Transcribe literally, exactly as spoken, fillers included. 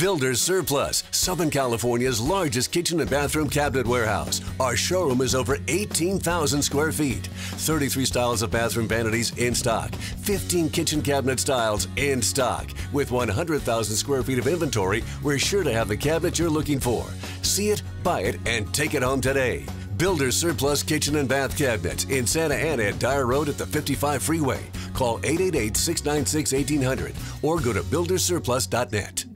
Builder's Surplus, Southern California's largest kitchen and bathroom cabinet warehouse. Our showroom is over eighteen thousand square feet. thirty-three styles of bathroom vanities in stock. fifteen kitchen cabinet styles in stock. With one hundred thousand square feet of inventory, we're sure to have the cabinet you're looking for. See it, buy it, and take it home today. Builder's Surplus Kitchen and Bath Cabinets in Santa Ana at Dyer Road at the fifty-five Freeway. Call eight eight eight, six nine six, one eight hundred or go to builders surplus dot net.